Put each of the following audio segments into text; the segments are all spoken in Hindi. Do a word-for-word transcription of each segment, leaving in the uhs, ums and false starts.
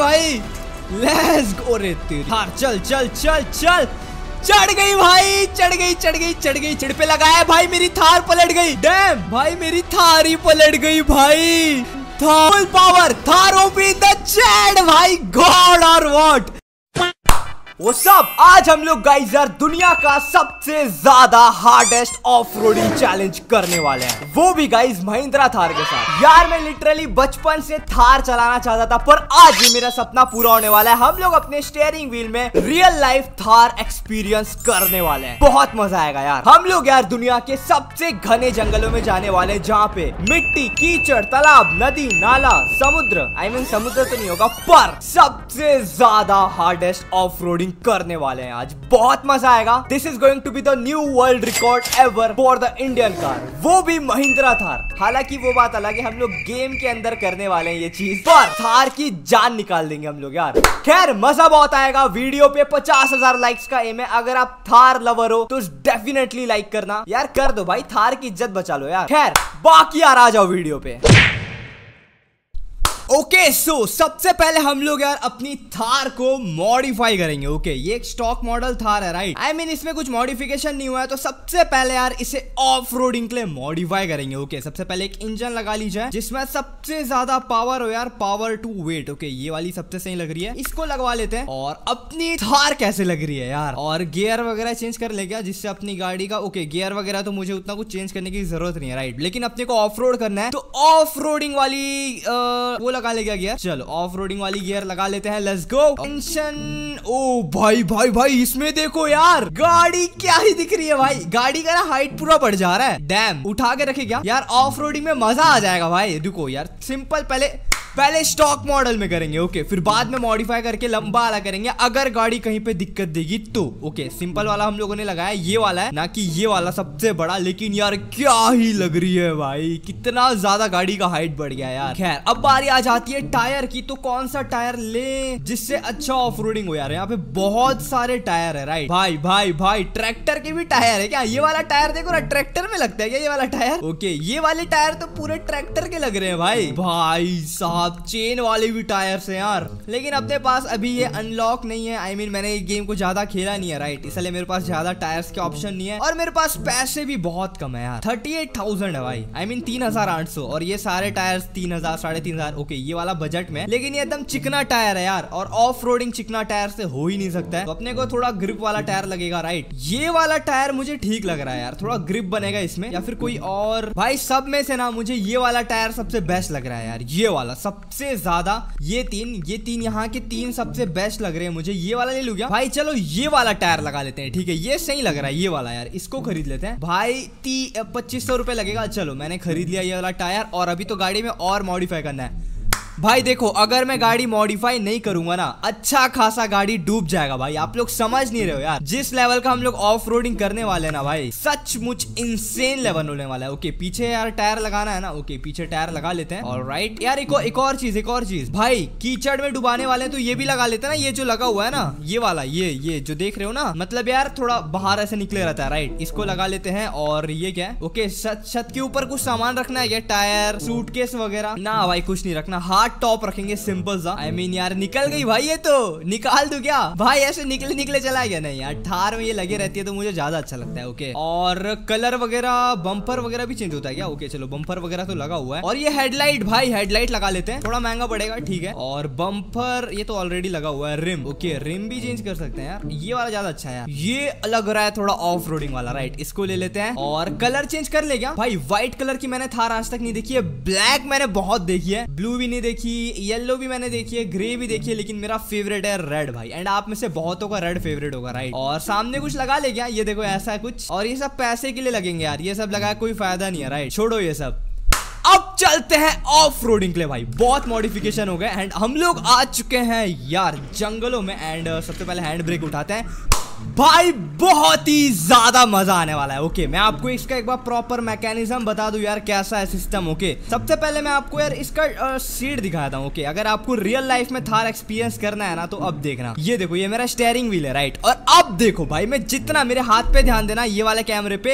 भाई, लेट्स गो रे तेरी थार। चल चल चल चल, चढ़ गई भाई, चढ़ गई चढ़ गई चढ़ गई चिड़ पे लगाया भाई, मेरी थार पलट गई। डैम भाई, मेरी थार ही पलट गई भाई। Thar power, Thar OP the chat भाई, गॉड और व्हाट। वो सब आज हम लोग गाइस यार दुनिया का सबसे ज्यादा हार्डेस्ट ऑफ रोडिंग चैलेंज करने वाले हैं, वो भी गाइस महिंद्रा थार के साथ। यार मैं लिटरली बचपन से थार चलाना चाहता था, पर आज ये मेरा सपना पूरा होने वाला है। हम लोग अपने स्टीयरिंग व्हील में रियल लाइफ थार एक्सपीरियंस करने वाले हैं, बहुत मजा आएगा यार। हम लोग यार दुनिया के सबसे घने जंगलों में जाने वाले हैं, जहाँ पे मिट्टी, कीचड़, तालाब, नदी, नाला, समुद्र, आई मीन समुद्र तो नहीं होगा, पर सबसे ज्यादा हार्डेस्ट ऑफ रोडिंग करने वाले हैं आज। बहुत मजा आएगा। This is going to be the new world record ever for the Indian car, वो भी महिंद्रा थार। हालांकि वो बात अलग है, हम लोग गेम के अंदर करने वाले हैं ये चीज, पर थार की जान निकाल देंगे हम लोग यार। खैर मजा बहुत आएगा। वीडियो पे पचास हजार लाइक्स का एम है। अगर आप थार लवर हो तो डेफिनेटली लाइक करना यार, कर दो भाई, थार की इज्जत बचा लो यार। खैर बाकी यार आ जाओ वीडियो पे। ओके okay, सो so, सबसे पहले हम लोग यार अपनी थार को मॉडिफाई करेंगे। ओके okay, ये एक स्टॉक मॉडल थार है, राइट। आई मीन इसमें कुछ मॉडिफिकेशन नहीं हुआ है, तो सबसे पहले यार इसे ऑफ रोडिंग के लिए मॉडिफाई करेंगे। ओके okay, सबसे पहले एक इंजन लगा लीजिए जिसमें सबसे ज्यादा पावर हो यार, पावर टू वेट। ओके ये वाली सबसे सही लग रही है, इसको लगवा लेते हैं। और अपनी थार कैसे लग रही है यार, और गियर वगैरह चेंज कर ले क्या, जिससे अपनी गाड़ी का ओके okay, गियर वगैरह तो मुझे उतना कुछ चेंज करने की जरूरत नहीं है, राइट। लेकिन अपने को ऑफ रोड करना है, तो ऑफ रोडिंग वाली आ, वो लगा ले गया गियर। चलो ऑफ रोडिंग वाली गियर लगा लेते हैं, लेट्स गो। टेंशन, ओ भाई भाई भाई, इसमें देखो यार गाड़ी क्या ही दिख रही है भाई, गाड़ी का ना हाइट पूरा बढ़ जा रहा है। डैम, उठा के रखे क्या यार, ऑफ रोडिंग में मजा आ जाएगा भाई। रुको यार, सिंपल पहले पहले स्टॉक मॉडल में करेंगे, ओके, फिर बाद में मॉडिफाई करके लंबा वाला करेंगे अगर गाड़ी कहीं पे दिक्कत देगी तो। ओके सिंपल वाला हम लोगों ने लगाया, ये वाला है ना कि ये वाला सबसे बड़ा। लेकिन यार क्या ही लग रही है भाई, कितना ज्यादा गाड़ी का हाइट बढ़ गया यार। खैर अब बारी आ जाती है टायर की, तो कौन सा टायर ले जिससे अच्छा ऑफ रोडिंग हो यार। यहाँ पे बहुत सारे टायर है, राइट। भाई भाई भाई, ट्रैक्टर के भी टायर है क्या? ये वाला टायर देखो ना, ट्रैक्टर में लगता है क्या ये वाला टायर? ओके ये वाले टायर तो पूरे ट्रैक्टर के लग रहे हैं भाई। भाई साहब चेन वाले भी टायर्स हैं यार, लेकिन अपने पास अभी ये अनलॉक नहीं है। आई I मीन mean, मैंने ये गेम को ज्यादा खेला नहीं है, राइट, इसलिए मेरे पास ज्यादा टायर्स के ऑप्शन नहीं है। और मेरे पास पैसे भी बहुत कम है यार, थर्टी एट थाउजेंड है भाई, आई मीन तीन हजार आठ सौ। और ये सारे टायर्स तीन हजार साढ़े तीन हजार ओके ये वाला बजट में, लेकिन ये एकदम चिकना टायर है यार, और ऑफ रोडिंग चिकना टायर से हो ही नहीं सकता है, तो अपने को थोड़ा ग्रिप वाला टायर लगेगा, राइट। ये वाला टायर मुझे ठीक लग रहा है यार, थोड़ा ग्रिप बनेगा इसमें, या फिर कोई और। भाई सब में से ना मुझे ये वाला टायर सबसे बेस्ट लग रहा है यार, ये वाला सबसे ज्यादा। ये तीन ये तीन यहाँ के तीन सबसे बेस्ट लग रहे हैं मुझे, ये वाला ले लूँ क्या भाई? चलो ये वाला टायर लगा लेते हैं, ठीक है, ये सही लग रहा है ये वाला यार, इसको खरीद लेते हैं भाई। ती पच्चीस सौ रुपए लगेगा। चलो मैंने खरीद लिया ये वाला टायर, और अभी तो गाड़ी में और मॉडिफाई करना है भाई। देखो अगर मैं गाड़ी मॉडिफाई नहीं करूंगा ना, अच्छा खासा गाड़ी डूब जाएगा भाई। आप लोग समझ नहीं रहे हो यार, जिस लेवल का हम लोग ऑफ रोडिंग करने वाले हैं ना भाई, सचमुच इंसेन लेवल होने वाला है। ओके पीछे यार टायर लगाना है ना, ओके पीछे टायर लगा लेते हैं। ऑलराइट यार, एक, एक और चीज एक और चीज भाई, कीचड़ में डुबाने वाले हैं तो ये भी लगा लेते हैं ना, ये जो लगा हुआ है ना ये वाला, ये ये जो देख रहे हो ना, मतलब यार थोड़ा बाहर ऐसे निकले रहता है, राइट, इसको लगा लेते हैं। और ये क्या है, ओके छत के ऊपर कुछ सामान रखना है, ये टायर, सूटकेस वगैरह ना भाई, कुछ नहीं रखना, हाथ टॉप रखेंगे सिंपल सा। आई मीन यार निकल गई भाई, ये तो निकाल दूं क्या भाई? ऐसे निकले निकले चला गया। नहीं यार, थार में ये लगे रहती है तो मुझे ज्यादा अच्छा लगता है। ओके और कलर वगैरह, बम्पर वगैरह भी चेंज होता है क्या? ओके चलो बम्पर वगैरह तो लगा हुआ है। और ये हेडलाइट भाई, हेडलाइट लगा लेते हैं, थोड़ा महंगा पड़ेगा, ठीक है। और बम्पर ये तो ऑलरेडी लगा हुआ है। रिम, ओके रिम भी चेंज कर सकते हैं यार, ये वाला ज्यादा अच्छा है यार, ये लग रहा है थोड़ा ऑफ रोडिंग वाला, राइट, इसको ले लेते हैं। और कलर चेंज कर ले क्या भाई? व्हाइट कलर की मैंने थार आज तक नहीं देखी है, ब्लैक मैंने बहुत देखी है, ब्लू भी नहीं देखी, येलो भी मैंने देखी है, ग्रे भी देखी है, लेकिन मेरा फेवरेट है रेड भाई। एंड आप में से बहुतों का रेड फेवरेट होगा, राइट। और सामने कुछ लगा ले क्या? ये देखो ऐसा है कुछ, और ये सब पैसे के लिए लगेंगे यार, ये सब लगाया कोई फायदा नहीं है, राइट, छोड़ो ये सब। अब चलते हैं ऑफ रोडिंग के लिए भाई, बहुत मॉडिफिकेशन हो गए एंड हम लोग आ चुके हैं यार जंगलों में। एंड सबसे पहले हैंड ब्रेक उठाते हैं भाई, बहुत ही ज्यादा मजा आने वाला है। ओके मैं आपको इसका एक बार प्रॉपर मैकेनिज्म बता दूं यार, कैसा है सिस्टम। ओके सबसे पहले मैं आपको यार इसका सीट दिखाता हूँ। ओके अगर आपको रियल लाइफ में थार एक्सपीरियंस करना है ना, तो अब देखना, ये देखो ये मेरा स्टीयरिंग व्हील है, राइट। और अब देखो भाई, मैं जितना, मेरे हाथ पे ध्यान देना, ये वाले कैमरे पे,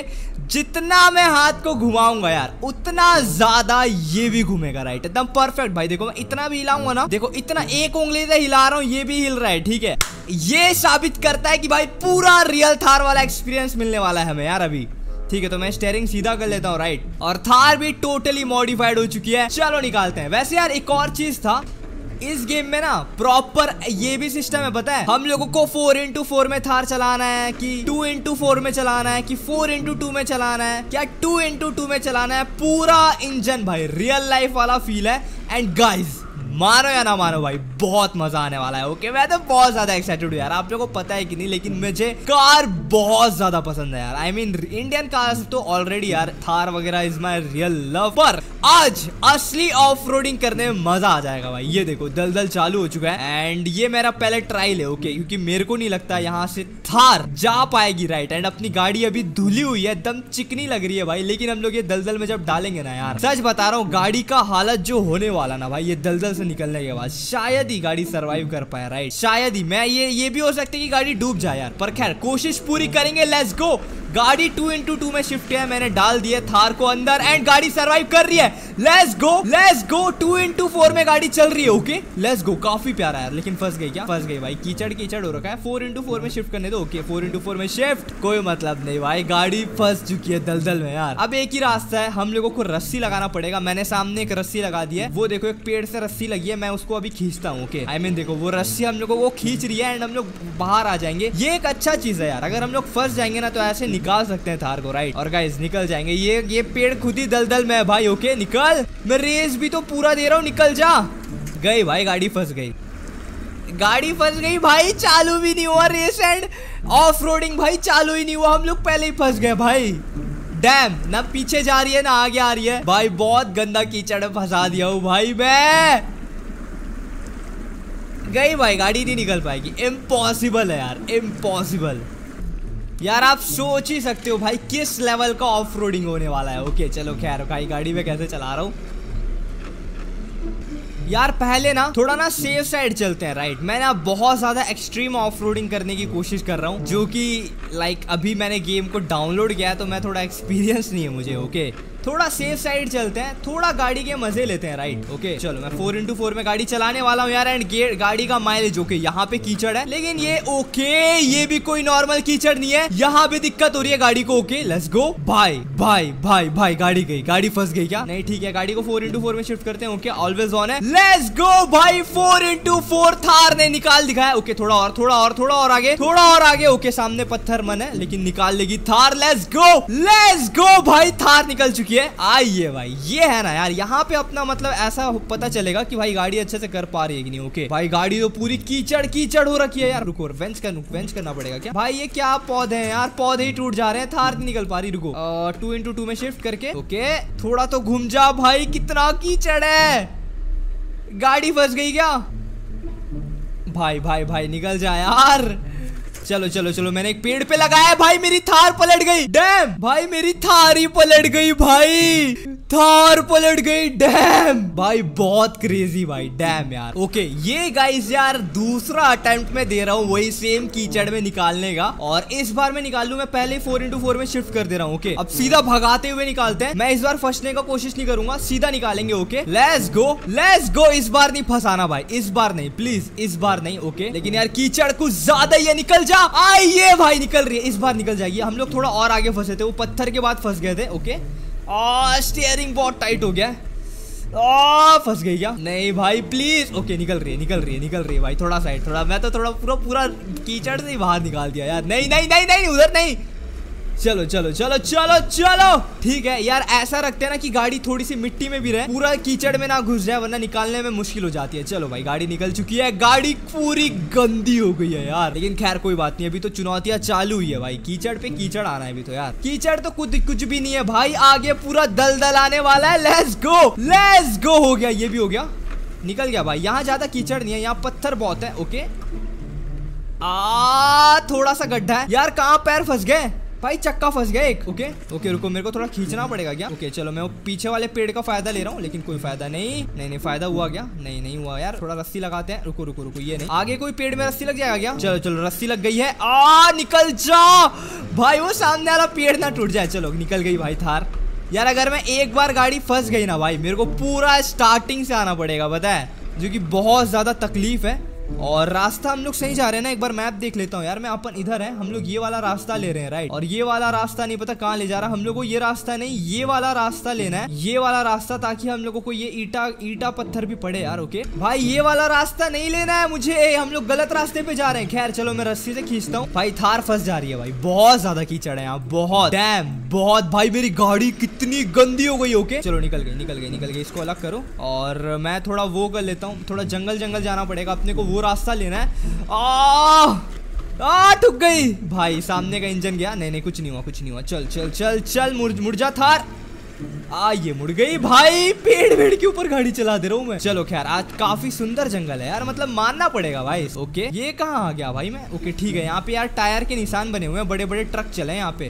जितना मैं हाथ को घुमाऊंगा यार उतना ज्यादा ये भी घूमेगा, राइट। एकदम परफेक्ट भाई। देखो मैं इतना भी हिलाऊंगा ना, देखो इतना एक उंगली से हिला रहा हूँ, ये भी हिल रहा है, ठीक है। ये साबित करता है कि भाई पूरा रियल थार वाला एक्सपीरियंस मिलने वाला है हमें यार अभी, ठीक है। तो मैं स्टीयरिंग सीधा कर लेता हूँ, राइट। और थार भी टोटली मॉडिफाइड हो चुकी है। चलो निकालते हैं। वैसे यार एक और चीज था इस गेम में ना, प्रॉपर ये भी सिस्टम है, पता है हम लोगों को फोर इंटू फोर में थार चलाना है कि टू इंटू फोर में चलाना है कि फोर इंटू टू में चलाना है, क्या टू इंटू टू में चलाना है। पूरा इंजन भाई रियल लाइफ वाला फील है। एंड गाइज मानो या ना मानो भाई बहुत मजा आने वाला है। ओके मैं तो बहुत ज्यादा एक्साइटेड हूँ यार, आप लोगों को पता है कि नहीं, लेकिन मुझे कार बहुत ज्यादा पसंद है यार। आई मीन इंडियन कार्स तो ऑलरेडी यार, थार वगैरह इज माय रियल लव, पर आज असली ऑफ रोडिंग करने में मजा आ जाएगा भाई। ये देखो दलदल चालू हो चुका है एंड ये मेरा पहले ट्रायल है, ओके, क्योंकि मेरे को नहीं लगता यहाँ से थार जा पाएगी, राइट। एंड अपनी गाड़ी अभी धुली हुई है, एकदम चिकनी लग रही है भाई, लेकिन हम लोग ये दलदल में जब डालेंगे ना यार, सच बता रहा हूँ गाड़ी का हालत जो होने वाला ना भाई, ये दलदल से निकलने के बाद शायद ही गाड़ी सरवाइव कर पाए, राइट। शायद ही। मैं ये ये भी हो सकता है कि गाड़ी डूब जाए यार, पर खैर कोशिश पूरी करेंगे। Let's go. गाड़ी टू इंटू टू में शिफ्ट है, मैंने डाल दिया थार को अंदर एंड गाड़ी सरवाइव कर रही है। Let's go let's go. Two into four में गाड़ी चल रही है, ओके लेट्स गो। काफी प्यारा है लेकिन फंस गई, क्या फंस गई भाई, कीचड़ कीचड़ हो रखा है। फोर इंटू फोर में शिफ्ट करने दो, ओके फोर इंटू फोर में शिफ्ट, कोई मतलब नहीं भाई, गाड़ी फंस चुकी है दलदल में यार। अब एक ही रास्ता है, हम लोगों को रस्सी लगाना पड़ेगा। मैंने सामने एक रस्सी लगा दी है, वो देखो एक पेड़ से रस्सी लगी है, मैं उसको अभी खींचता हूँ, ओके। आई मीन देखो वो रस्सी हम लोगों को खींच रही है एंड हम लोग बाहर आ जाएंगे। ये एक अच्छा चीज है यार, अगर हम लोग फंस जाएंगे ना तो ऐसे निकाल सकते हैं थार को, राइट। और गाइस निकल जाएंगे। ये ये पेड़ खुद ही दलदल में है भाई, ओके निकल। मैं रेस भी तो पूरा दे रहा हूँ, निकल जा। गई भाई गाड़ी फंस गई, गाड़ी फंस गई भाई, चालू भी नहीं हुआ रेस एंड ऑफ रोडिंग भाई, चालू ही नहीं हुआ, हम लोग पहले ही फंस गए भाई। डैम, ना पीछे जा रही है ना आगे आ रही है भाई, बहुत गंदा कीचड़ में फंसा दिया हूँ भाई मैं। गई भाई, गाड़ी नहीं निकल पाएगी, इम्पॉसिबल है यार, इम्पॉसिबल यार। आप सोच ही सकते हो भाई किस लेवल का ऑफ रोडिंग होने वाला है। ओके चलो खैर, भाई गाड़ी में कैसे चला रहा हूँ यार। पहले ना थोड़ा ना सेफ साइड चलते हैं, राइट। मैं ना बहुत ज्यादा एक्सट्रीम ऑफ रोडिंग करने की कोशिश कर रहा हूँ, जो कि लाइक अभी मैंने गेम को डाउनलोड किया है तो मैं थोड़ा एक्सपीरियंस नहीं है मुझे, ओके। थोड़ा सेफ साइड चलते हैं, थोड़ा गाड़ी के मजे लेते हैं, राइट। ओके चलो मैं फोर इंटू फोर में गाड़ी चलाने वाला हूँ यार। एंड गाड़ी का माइलेज, ओके यहाँ पे कीचड़ है लेकिन ये ओके, ये भी कोई नॉर्मल कीचड़ नहीं है, यहाँ भी दिक्कत हो रही है गाड़ी को, ओके लेट्स गो। भाई भाई भाई भाई गाड़ी गई, गाड़ी फंस गई क्या? नहीं ठीक है, गाड़ी को फोर इंटू फोर में शिफ्ट करते हैं, ओके ऑलवेज ऑन है। लेट्स गो भाई, फोर इंटू फोर थार ने निकाल दिखाया, ओके थोड़ा और थोड़ा और थोड़ा और आगे, थोड़ा और आगे, ओके सामने पत्थर मन है लेकिन निकाल लेगी Thar. Let's go let's go भाई, थार निकल चुकी है। आइए भाई, ये है ना यार, यहाँ पे अपना मतलब ऐसा पता चलेगा कि भाई गाड़ी अच्छे से कर पा रही है कि नहीं, ओके। भाई गाड़ी तो पूरी कीचड़ कीचड़ हो रखी है यार। रुको वेंच कर वेंच करना पड़ेगा क्या भाई? ये क्या पौधे हैं यार, पौधे ही टूट जा रहे हैं, थार नहीं निकल पा रही। रुको टू इंटू टू में शिफ्ट करके, ओके थोड़ा तो घूम जा भाई, कितना कीचड़ है। गाड़ी फंस गई क्या? भाई भाई भाई निकल जा यार। चलो चलो चलो, मैंने एक पेड़ पे लगाया भाई, मेरी थार पलट गई। डैम भाई, मेरी थार ही पलट गई भाई, थार पलट गई। डैम भाई बहुत क्रेजी भाई, डैम यार। ओके ये गाइस यार दूसरा अटेम्प्ट में दे रहा हूँ वही सेम कीचड़ में निकालने का, और इस बार मैं निकाल लूँ। मैं पहले फोर इंटू फोर में शिफ्ट कर दे रहा हूँ, ओके। अब सीधा भगाते हुए निकालते हैं, मैं इस बार फंसने का कोशिश नहीं करूंगा, सीधा निकालेंगे, okay let's go let's go. इस बार नहीं फंसाना भाई, इस बार नहीं प्लीज, इस बार नहीं, ओके। लेकिन यार कीचड़ कुछ ज्यादा ही है, निकल जा। आइए भाई निकल रही है, इस बार निकल जाएगी। हम लोग थोड़ा और आगे फंसे थे, वो पत्थर के बाद फंस गए थे, ओके। आ स्टीयरिंग बहुत टाइट हो गया, आ फंस गई क्या? नहीं भाई प्लीज, ओके निकल रही है निकल रही है निकल रही है भाई, थोड़ा साइड थोड़ा, मैं तो थोड़ा पूरा पूरा कीचड़ से ही बाहर निकाल दिया यार। नहीं नहीं नहीं नहीं उधर नहीं, चलो चलो चलो चलो चलो ठीक है यार। ऐसा रखते हैं ना कि गाड़ी थोड़ी सी मिट्टी में भी रहे, पूरा कीचड़ में ना घुस जाए, वरना निकालने में मुश्किल हो जाती है। चलो भाई गाड़ी निकल चुकी है, गाड़ी पूरी गंदी हो गई है यार, लेकिन खैर कोई बात नहीं, अभी तो चुनौतियां चालू हुई है भाई, कीचड़ पे कीचड़ आना है अभी तो यार। कीचड़ तो कुछ कुछ भी नहीं है भाई, आगे पूरा दलदल आने वाला है। Let's go let's go. हो गया, ये भी हो गया, निकल गया भाई। यहाँ ज्यादा कीचड़ नहीं है, यहाँ पत्थर बहुत है, ओके। आ थोड़ा सा गड्ढा है यार, कहाँ पैर फंस गए भाई चक्का फंस गया एक। ओके ओके रुको, मेरे को थोड़ा खींचना पड़ेगा क्या? ओके चलो, मैं वो पीछे वाले पेड़ का फायदा ले रहा हूँ, लेकिन कोई फायदा नहीं। नहीं नहीं फायदा हुआ क्या? नहीं नहीं हुआ यार, थोड़ा रस्सी लगाते हैं। रुको रुको रुको, ये नहीं, आगे कोई पेड़ में रस्सी लग जाएगा क्या? चलो चलो, रस्सी लग गई है। आ निकल जा भाई, वो सामने वाला पेड़ ना टूट जाए। चलो निकल गई भाई थार। यार अगर मैं एक बार गाड़ी फंस गई ना भाई, मेरे को पूरा स्टार्टिंग से आना पड़ेगा, पता है, जो कि बहुत ज्यादा तकलीफ है। और रास्ता हम लोग सही जा रहे हैं ना? एक बार मैप देख लेता हूँ यार मैं। अपन इधर है, हम लोग ये वाला रास्ता ले रहे हैं राइट, और ये वाला रास्ता नहीं पता कहाँ ले जा रहा। हम लोग को ये रास्ता नहीं, ये वाला रास्ता लेना है, ये वाला रास्ता, ताकि हम लोगों को ये ईटा ईटा पत्थर भी पड़े यार। ओके भाई, ये वाला रास्ता नहीं लेना है मुझे, हम लोग गलत रास्ते पे जा रहे हैं। खैर चलो, मैं रस्सी से खींचता हूँ। भाई थार फंस जा रही है भाई, बहुत ज्यादा कीचड़ है यहाँ, बहुत डैम बहुत। भाई मेरी गाड़ी कितनी गंदी हो गई। ओके चलो, निकल गई निकल गई निकल गई, इसको अलग करो। और मैं थोड़ा वो कर लेता हूँ, थोड़ा जंगल जंगल जाना पड़ेगा अपने को, वो रास्ता लेना है। आ आ ठुक गई भाई, सामने का इंजन गया। नहीं नहीं कुछ नहीं हुआ, कुछ नहीं हुआ। चल चल चल चल, मुड़ मुड़ जा थार। आ ये मुड़ गई भाई, पेड़ पेड़ के ऊपर गाड़ी चला दे रहा हूँ मैं। चलो खैर, आज काफी सुंदर जंगल है यार, मतलब मानना पड़ेगा भाई। ओके ये कहाँ आ गया भाई मैं? ओके ठीक है, यहाँ पे यार टायर के निशान बने हुए हैं, बड़े बड़े ट्रक चले हैं यहाँ पे।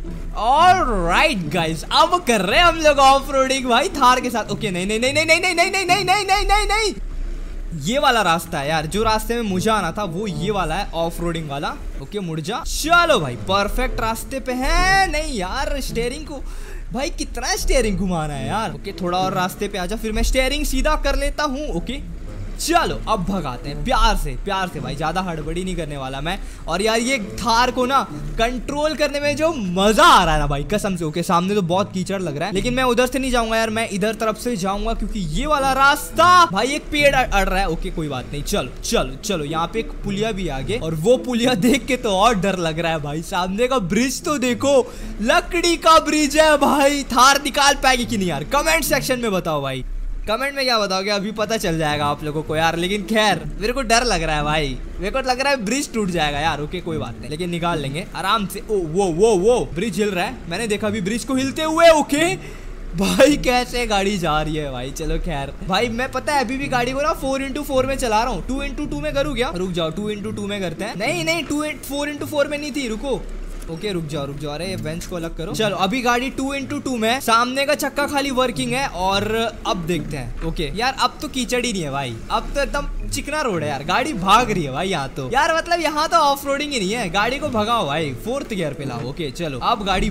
ऑलराइट गाइस, अब कर रहे हैं हम लोग ऑफ रोडिंग भाई थार के साथ। ओके नहीं नहीं नहीं नहीं नहीं नहीं नहीं नहीं नहीं नहीं नहीं नहीं, ये वाला रास्ता है यार, जो रास्ते में मुझे आना था वो ये वाला है, ऑफ रोडिंग वाला। ओके मुड़ जा। चलो भाई परफेक्ट रास्ते पे है। नहीं यार, स्टीयरिंग को भाई कितना स्टीयरिंग घुमाना है यार। ओके थोड़ा और रास्ते पे आजा, फिर मैं स्टीयरिंग सीधा कर लेता हूँ। ओके चलो अब भगाते हैं प्यार से प्यार से भाई, ज्यादा हड़बड़ी नहीं करने वाला मैं। और यार ये थार को ना कंट्रोल करने में जो मजा आ रहा है ना भाई, कसम से। ओके सामने तो बहुत कीचड़ लग रहा है, लेकिन मैं उधर से नहीं जाऊंगा यार, मैं इधर तरफ से जाऊंगा, क्योंकि ये वाला रास्ता भाई एक पेड़ अड़ रहा है। ओके कोई बात नहीं, चलो चलो चलो, यहाँ पे एक पुलिया भी आगे, और वो पुलिया देख के तो और डर लग रहा है भाई। सामने का ब्रिज तो देखो, लकड़ी का ब्रिज है भाई। थार निकाल पाएगी कि नहीं यार? कमेंट सेक्शन में बताओ भाई, कमेंट में क्या बताओगे, अभी पता चल जाएगा आप लोगों को यार। लेकिन खैर मेरे को डर लग रहा है भाई, मेरे को लग रहा है ब्रिज टूट जाएगा यार। ओके कोई बात नहीं, लेकिन निकाल लेंगे आराम से। ओ वो वो वो ब्रिज हिल रहा है, मैंने देखा अभी ब्रिज को हिलते हुए। ओके भाई कैसे गाड़ी जा रही है भाई। चलो खैर भाई, मैं पता है अभी भी गाड़ी को ना फोर इंटू फोर में चला रहा हूँ। टू इंटू टू में करूँ क्या? रुक जाओ, टू इंटू टू में करते हैं। नहीं नहीं, टू फोर इंटू फोर में नहीं थी, रुको। ओके रुक जाओ रुक जाओ, अरे बेंच को अलग करो। चलो अभी गाड़ी टू इंटू टू में, सामने का चक्का खाली वर्किंग है। और अब देखते हैं। ओके यार अब तो कीचड़ ही नहीं है भाई, अब तो एकदम चिकना रोड है यार, गाड़ी भाग रही है भाई यहाँ तो। यार मतलब यहाँ तो ऑफ रोडिंग ही नहीं है, गाड़ी को भगाओ भाई, फोर्थ गियर पे लाओ। ओके चलो अब गाड़ी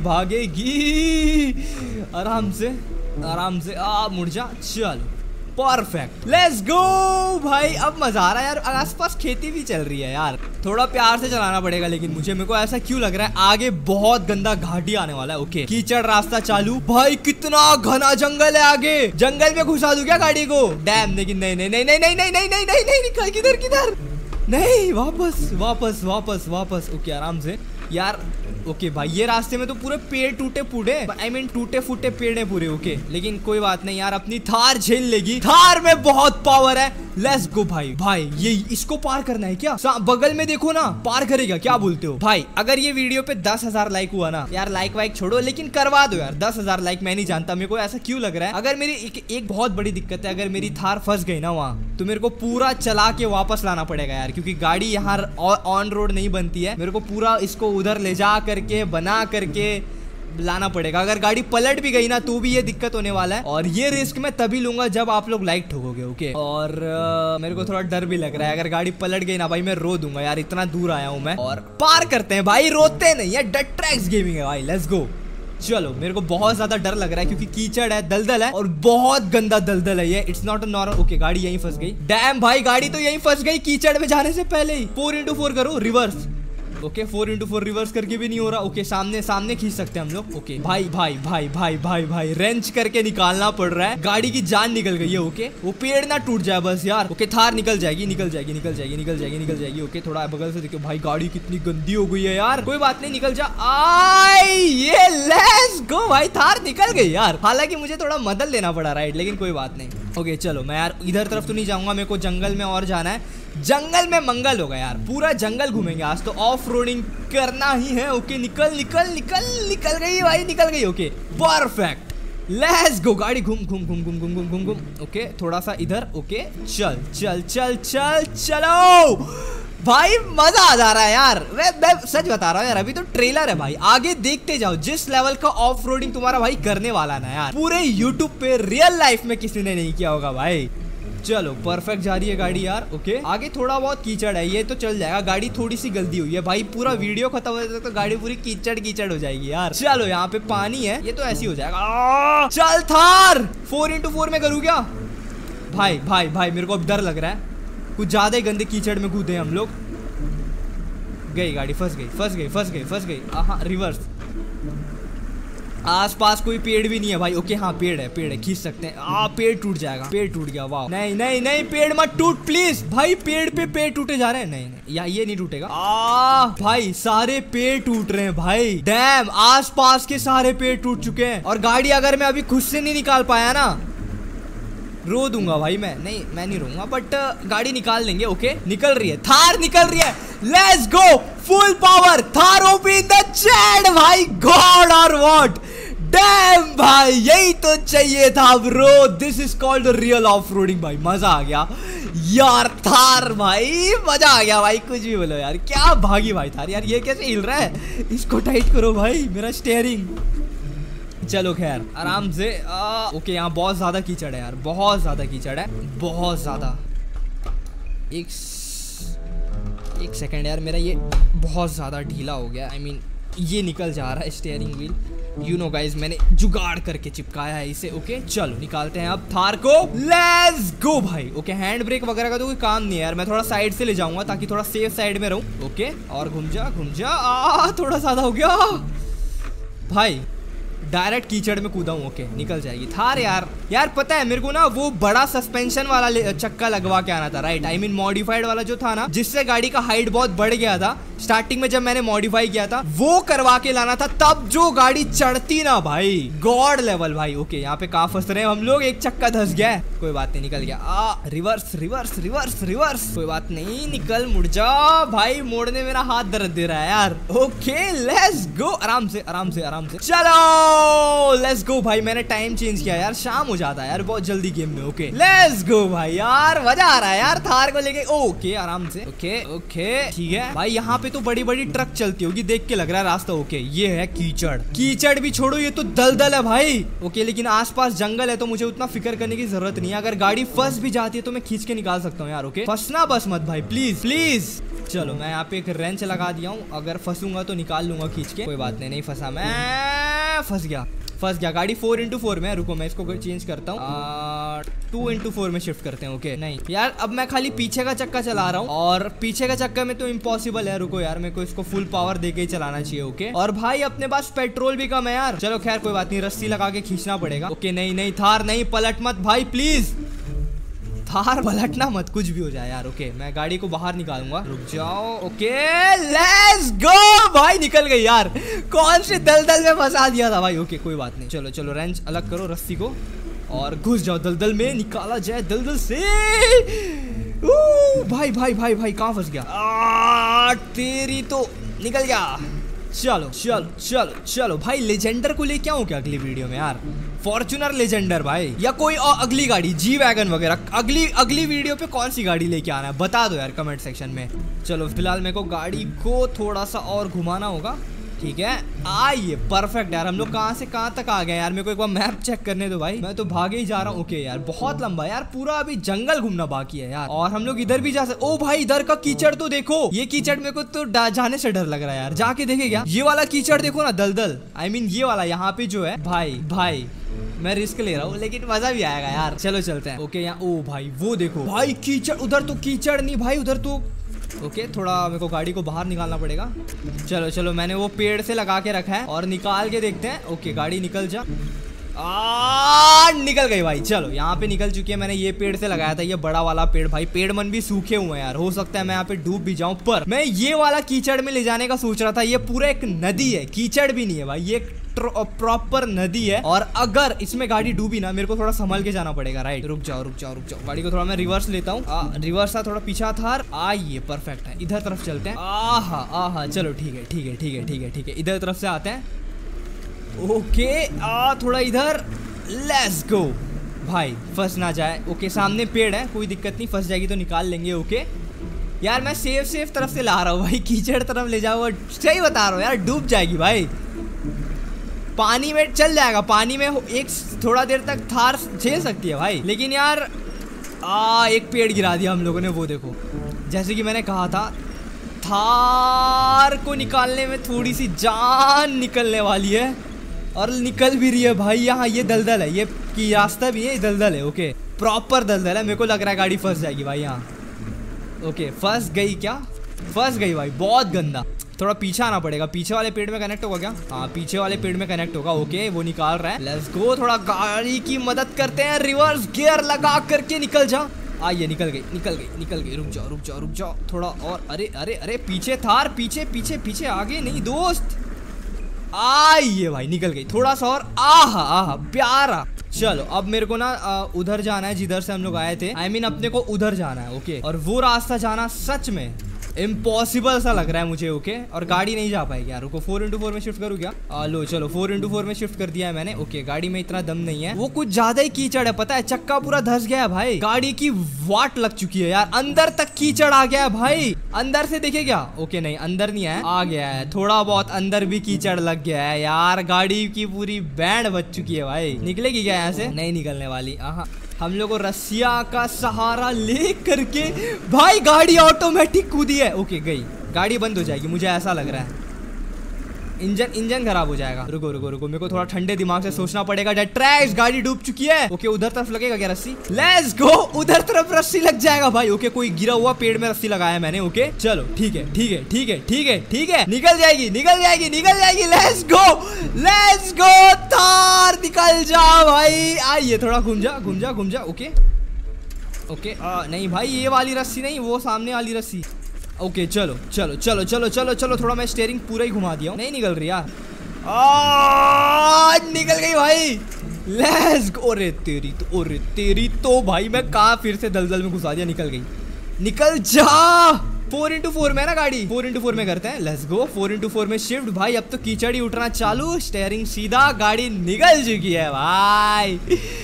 भागेगी आराम से आराम से। आ मुड़ जा, चलो परफेक्ट, लेट्स गो भाई। अब मजा आ रहा है यार, आसपास खेती भी चल रही है यार। थोड़ा प्यार से चलाना पड़ेगा लेकिन मुझे, मेरे को ऐसा क्यों लग रहा है आगे बहुत गंदा घाटी आने वाला है। ओके कीचड़ रास्ता चालू भाई, कितना घना जंगल है आगे, जंगल में घुसा दूं क्या गाड़ी को? डैम, लेकिन नहीं नहीं नहीं नहीं नहीं नहीं नहीं नहीं नहीं नहीं, किधर किधर नहीं, वापस वापस वापस वापस। ओके आराम से यार। ओके भाई ये रास्ते में तो पूरे पेड़ टूटे फूटे, आई मीन टूटे फूटे पेड़ है पूरे। ओके लेकिन कोई बात नहीं यार, अपनी थार झेल लेगी, थार में बहुत पावर है। लेट्स गो भाई। भाई ये इसको पार करना है क्या? बगल में देखो ना, पार करेगा, क्या बोलते हो भाई? अगर ये वीडियो पे दस हजार लाइक हुआ ना यार, लाइक वाइक छोड़ो, लेकिन करवा दो यार दस हजार लाइक। मैं नहीं जानता, मेरे को ऐसा क्यों लग रहा है। अगर मेरी एक, एक बहुत बड़ी दिक्कत है, अगर मेरी थार फंस गई ना वहाँ, तो मेरे को पूरा चला के वापस लाना पड़ेगा यार, क्योंकि गाड़ी यहाँ ऑन रोड नहीं बनती है। मेरे को पूरा इसको उधर ले जा करके बना करके लाना पड़ेगा। अगर गाड़ी पलट भी गई ना तो भी ये दिक्कत होने वाला है, और ये रिस्क मैं तभी लूंगा जब आप लोग लाइक ठोकोगे। ओके और आ, मेरे को थोड़ा डर भी लग रहा है, अगर गाड़ी पलट गई ना भाई मैं रो दूंगा यार, इतना दूर आया हूं मैं। और पार करते हैं भाई, रोते नहीं है, डट ट्रैक्स गेमिंग है भाई। Let's go. चलो मेरे को बहुत ज्यादा डर लग रहा है, क्योंकि कीचड़ है, दलदल है, और बहुत गंदा दलदल है ये। It's not a normal. Okay गाड़ी यहीं फंस गई। डैम भाई, गाड़ी तो यहीं फंस गई कीचड़ में जाने से पहले ही। फोर इंटू फोर करो reverse. Okay four into four reverse करके भी नहीं हो रहा। ओके सामने सामने खींच सकते हैं हम लोग। ओके भाई भाई भाई भाई भाई भाई रेंच करके निकालना पड़ रहा है, गाड़ी की जान निकल गई है। ओके वो पेड़ ना टूट जाए बस यार। ओके थार निकल जाएगी निकल जाएगी निकल जाएगी निकल जाएगी निकल जाएगी। ओके थोड़ा बगल से देखो भाई, गाड़ी कितनी गंदी हो गई है यार। कोई बात नहीं, निकल जा। आई ये लेट्स गो भाई, थार निकल गई यार। हालांकि मुझे थोड़ा मदद लेना पड़ा राइट, लेकिन कोई बात नहीं। ओके चलो मैं यार इधर तरफ तो नहीं जाऊंगा, मेरे को जंगल में और जाना है। जंगल में मंगल होगा यार, पूरा जंगल घूमेंगे आज तो, ऑफ रोडिंग करना ही है। ओके निकल निकल निकल निकल गई भाई, निकल गई। Okay perfect, let's go. गाड़ी घूम घूम घूम घूम घूम घूम घूम घूम। ओके थोड़ा सा इधर। ओके चल चल चल चल चलो भाई मजा आ जा रहा है यार। मैं, मैं सच बता रहा हूँ यार, अभी तो ट्रेलर है भाई, आगे देखते जाओ। जिस लेवल का ऑफ रोडिंग तुम्हारा भाई करने वाला ना यार, पूरे यूट्यूब पे रियल लाइफ में किसी ने नहीं किया होगा भाई। चलो परफेक्ट जा रही है गाड़ी यार। ओके आगे थोड़ा बहुत कीचड़ है, ये तो चल जाएगा। गाड़ी थोड़ी सी गलती हुई है भाई, पूरा वीडियो खत्म हो जाए तो गाड़ी पूरी कीचड़ कीचड़ हो जाएगी यार। चलो यहाँ पे पानी है, ये तो ऐसी हो जाएगा। चल थार फोर इंटू फोर में करूँ क्या? भाई भाई भाई मेरे को अब डर लग रहा है, कुछ ज्यादा ही गंदे कीचड़ में कूदे हम लोग। गई गाड़ी, फंस गई फंस गई फंस गई फंस गई। हाँ रिवर्स, आसपास कोई पेड़ भी नहीं है भाई। ओके हाँ पेड़ है, पेड़ है, खींच सकते हैं। आ पेड़ टूट जाएगा, पेड़ टूट गया। वाह नहीं नहीं नहीं पेड़ मत टूट प्लीज भाई, पेड़ पे पेड़ टूटे जा रहे हैं। नहीं नहीं या ये नहीं टूटेगा। आ भाई सारे पेड़ टूट रहे हैं भाई, डैम आसपास के सारे पेड़ टूट चुके हैं। और गाड़ी अगर मैं अभी खुद से नहीं निकाल पाया ना, रो दूंगा भाई मैं। नहीं मैं नहीं रोऊंगा, बट गाड़ी निकाल लेंगे। ओके निकल रही है, थार निकल रही है। Let's go full power, Thar open the chat भाई। गॉड और व्हाट, डैम भाई यही तो चाहिए था bro. This is called real off roading भाई। मजा आ गया यार, थार भाई मजा आ गया भाई। कुछ भी बोलो यार, क्या भागी भाई थार यार। ये कैसे हिल रहा है, इसको टाइट करो भाई मेरा स्टेयरिंग। चलो खैर आराम से। आ, ओके यहाँ बहुत ज्यादा कीचड़ है यार, बहुत ज्यादा कीचड़ है, बहुत ज्यादा। एक एक सेकंड यार, मेरा ये बहुत ज्यादा ढीला हो गया। आई I मीन mean, ये निकल जा रहा है steering wheel. You know guys मैंने जुगाड़ करके चिपकाया है इसे। ओके चलो निकालते हैं अब थार को। लेट्स गो भाई। ओके हैंड ब्रेक वगैरह का तो कोई काम नहीं है यार, मैं थोड़ा साइड से ले जाऊंगा ताकि थोड़ा सेफ साइड में रहूं। ओके और घूम जा घूम जा। आ थोड़ा ज्यादा हो गया भाई, डायरेक्ट कीचड़ में कूदा हूँ। ओके निकल जाएगी थार यार। यार पता है मेरे को ना वो बड़ा सस्पेंशन वाला चक्का लगवा के आना था, राइट। आई मीन मॉडिफाइड वाला जो था ना, जिससे गाड़ी का हाइट बहुत बढ़ गया था स्टार्टिंग में जब मैंने मॉडिफाई किया था, वो करवा के लाना था। तब जो गाड़ी चढ़ती ना भाई, गॉड लेवल भाई। ओके यहाँ पे कहाँ फंस रहे हैं हम लोग, एक चक्का धस गया है, कोई बात नहीं निकल गया। आ रिवर्स रिवर्स रिवर्स रिवर्स, कोई बात नहीं निकल, मुड़ जा भाई। मोड़ने मेरा हाथ दर्द दे रहा है यार। ओके लेट्स गो, आराम से आराम से आराम से। चलो लेट्स गो भाई। मैंने टाइम चेंज किया यार, शाम हो जाता है यार बहुत जल्दी गेम में। ओके लेट्स गो भाई यार, मजा आ रहा है यार थार को लेके। ओके आराम से। ओके ओके ठीक है भाई। यहाँ पे तो बड़ी बड़ी ट्रक चलती होगी, देख के लग रहा है रास्ता। ओके ये है कीचड़, कीचड़ भी छोड़ो, ये तो दलदल है भाई। ओके लेकिन आसपास जंगल है तो मुझे उतना फिक्र करने की जरूरत नहीं है। अगर गाड़ी फंस भी जाती है तो मैं खींच के निकाल सकता हूँ यार। ओके फंसना बस मत भाई प्लीज प्लीज। चलो मैं यहाँ पे एक रेंच लगा दिया हूँ, अगर फंसूंगा तो निकाल लूंगा खींच के। कोई बात नहीं, नहीं फंसा मैं, फंस गया फंस गया। गाड़ी फोर इंटू फोर में, रुको मैं इसको चेंज करता हूँ, टू इंटू फोर में शिफ्ट करते हैं। ओके नहीं यार अब मैं खाली पीछे का चक्का चला रहा हूँ, और पीछे का चक्का में तो इम्पॉसिबल है। रुको यार मेरे को इसको फुल पावर देके ही चलाना चाहिए। ओके और भाई अपने पास पेट्रोल भी कम है यार। चलो खैर कोई बात नहीं, रस्सी लगा के खींचना पड़ेगा। ओके नहीं नहीं थार नहीं, पलट मत भाई प्लीज, थार पलटना मत, कुछ भी हो जाए यार। ओके मैं गाड़ी को बाहर निकालूंगा, रुक जाओ। ओके लेट्स गो भाई, निकल गई यार, कौन से दलदल में फंसा दिया था भाई। ओके कोई बात नहीं, चलो चलो रेंच अलग करो रस्सी को और घुस जाओ दलदल में, निकाला जाए दलदल से। ओ भाई भाई भाई भाई कहाँ फंस गया, आ, तेरी तो निकल गया। चलो चलो चलो चलो भाई, लेजेंडर को लेके आऊं क्या अगली वीडियो में यार, फॉर्च्यूनर लेजेंडर भाई, या कोई और अगली गाड़ी जी वैगन वगैरह। अगली अगली वीडियो पे कौन सी गाड़ी लेके आना है बता दो यार कमेंट सेक्शन में। चलो फिलहाल मेरे को गाड़ी को थोड़ा सा और घुमाना होगा, ठीक है। आइए परफेक्ट यार, हम लोग कहाँ से कहाँ तक आ गए यार, मेरे को एक बार मैप चेक करने दो भाई, मैं तो भागे ही जा रहा हूँ। ओके यार बहुत लंबा यार, पूरा अभी जंगल घूमना बाकी है यार, और हम लोग इधर भी जा सकते। ओ भाई इधर का कीचड़ तो देखो, ये कीचड़ मेरे को तो जाने से डर लग रहा है यार, जाके देखे क्या। ये वाला कीचड़ देखो ना, दलदल, आई मीन ये वाला यहाँ पे जो है भाई भाई मैं रिस्क ले रहा हूँ लेकिन मजा भी आएगा यार। चलो चलते हैं। ओके यहाँ ओ भाई वो देखो भाई कीचड़, उधर तो कीचड़ नहीं भाई, उधर तो ओके okay, थोड़ा मेरे को गाड़ी को बाहर निकालना पड़ेगा। चलो चलो मैंने वो पेड़ से लगा के रखा है और निकाल के देखते हैं। ओके okay, गाड़ी निकल जा, आ निकल गई भाई। चलो यहाँ पे निकल चुकी है, मैंने ये पेड़ से लगाया था, ये बड़ा वाला पेड़ भाई। पेड़ मन भी सूखे हुए हैं यार, हो सकता है मैं यहाँ पे डूब भी जाऊं, पर मैं ये वाला कीचड़ में ले जाने का सोच रहा था। ये पूरा एक नदी है, कीचड़ भी नहीं है भाई, ये प्रॉपर नदी है, और अगर इसमें गाड़ी डूबी ना मेरे को थोड़ा संभल के जाना पड़ेगा। राइट रुक जाओ रुक जाओ रुक जाओ, गाड़ी को थोड़ा मैं रिवर्स लेता हूँ। रिवर्स था थोड़ा पीछा था, आइए परफेक्ट है, इधर तरफ चलते हैं। आहा आहा चलो ठीक है ठीक है ठीक है ठीक है ठीक है, इधर तरफ से आते हैं। ओके आ थोड़ा इधर, लेट्स गो भाई, फंस ना जाए। ओके सामने पेड़ है, कोई दिक्कत नहीं, फंस जाएगी तो निकाल लेंगे। ओके यार मैं सेफ सेफ तरफ से ला रहा हूँ भाई, कीचड़ तरफ ले जाओ, सही बता रहा हूँ यार, डूब जाएगी भाई। पानी में चल जाएगा, पानी में एक थोड़ा देर तक थार झेल सकती है भाई, लेकिन यार आ एक पेड़ गिरा दिया हम लोगों ने। वो देखो, जैसे कि मैंने कहा था, थार को निकालने में थोड़ी सी जान निकलने वाली है, और निकल भी रही है भाई। यहाँ ये दलदल है, ये की रास्ता भी है, ये दलदल है। ओके, प्रॉपर दलदल है। मेरे को लग रहा है गाड़ी फंस जाएगी भाई यहाँ। ओके, फंस गई क्या? फंस गई भाई, बहुत गंदा। थोड़ा पीछे आना पड़ेगा। पीछे वाले पेड़ में कनेक्ट होगा क्या? हाँ, पीछे वाले पेड़ में कनेक्ट होगा। ओके, वो निकाल रहा है। लेट्स गो, थोड़ा गाड़ी की मदद करते हैं। रिवर्स गियर लगा करके निकल जा। आइए, निकल गई, निकल गई, निकल गई। रुक जाओ, रुक जाओ, रुक जाओ थोड़ा और। अरे अरे अरे, पीछे थार, पीछे पीछे पीछे, आगे नहीं दोस्त। आइए भाई, निकल गई। थोड़ा सा और। आहा आहा, प्यारा। चलो, अब मेरे को ना उधर जाना है जिधर से हम लोग आए थे। आई I मीन mean, अपने को उधर जाना है। ओके, और वो रास्ता जाना सच में इम्पॉसिबल सा लग रहा है मुझे। ओके, और गाड़ी नहीं जा पाएगी यार। रुको, फोर इंटू फोर में शिफ्ट करूँ क्या? आ, लो चलो, फोर इंटू फोर में शिफ्ट कर दिया है मैंने। ओके, गाड़ी में इतना दम नहीं है, वो कुछ ज्यादा ही कीचड़ है, पता है। चक्का पूरा धस गया है भाई, गाड़ी की वाट लग चुकी है यार। अंदर तक कीचड़ आ गया है भाई। अंदर से देखे क्या? ओके, नहीं अंदर नहीं है, आ गया है थोड़ा बहुत। अंदर भी कीचड़ लग गया है यार। गाड़ी की पूरी बैंड बच चुकी है भाई। निकलेगी क्या यहाँ से? नहीं निकलने वाली। हाँ, हम लोग को रस्सिया का सहारा ले करके भाई गाड़ी ऑटोमेटिक कूदी है। ओके, गई। गाड़ी बंद हो जाएगी, मुझे ऐसा लग रहा है। इंजन इंजन खराब हो जाएगा। रुको रुको रुको, मेरे को थोड़ा ठंडे दिमाग से सोचना पड़ेगा। ट्रैश, गाड़ी डूब चुकी है। ओके, उधर तरफ लगेगा क्या रस्सी? लेट्स गो, उधर तरफ रस्सी लग जाएगा भाई। ओके, कोई गिरा हुआ पेड़ में रस्सी लगाया मैंने। ओके, चलो ठीक है, ठीक है, ठीक है, ठीक है, ठीक है। निकल जाएगी, निकल जाएगी, निकल जाएगी। Let's go, let's go, Thar निकल जा भाई। आइए, थोड़ा घूम जा, घूम जा, घूम जा। ओके ओके, नहीं भाई, ये वाली रस्सी नहीं, वो सामने वाली रस्सी। ओके, चलो चलो चलो चलो चलो चलो, थोड़ा मैं स्टीयरिंग पूरा ही घुमा दिया हूँ। नहीं निकल रही यार। आ, निकल गई भाई। Let's go. ओरे तेरी तो, ओरे तेरी तो भाई, मैं कहाँ फिर से दलदल में घुसा दिया। निकल गई, निकल जा। फोर इंटू फोर में ना गाड़ी, फोर इंटू फोर में करते हैं। Let's go, four into four में शिफ्ट भाई। अब तो कीचड़ ही उठना चालू, स्टीयरिंग सीधा, गाड़ी निकल चुकी है भाई।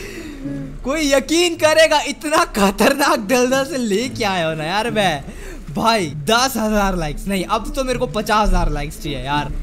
कोई यकीन करेगा, इतना खतरनाक दलदल से ले क्या आया हो ना यार मैं भाई। दस हजार लाइक्स नहीं, अब तो मेरे को पचास हजार लाइक्स चाहिए यार,